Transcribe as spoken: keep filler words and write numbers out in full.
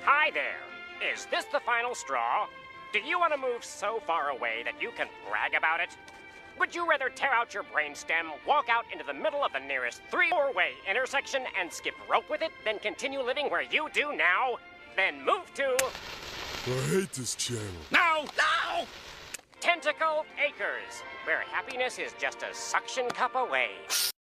Hi there. Is this the final straw? Do you want to move so far away that you can brag about it? Would you rather tear out your brainstem, walk out into the middle of the nearest three-four-way intersection and skip rope with it, than continue living where you do now? Then move to... I hate this channel. No! No! Tentacle Acres, where happiness is just a suction cup away.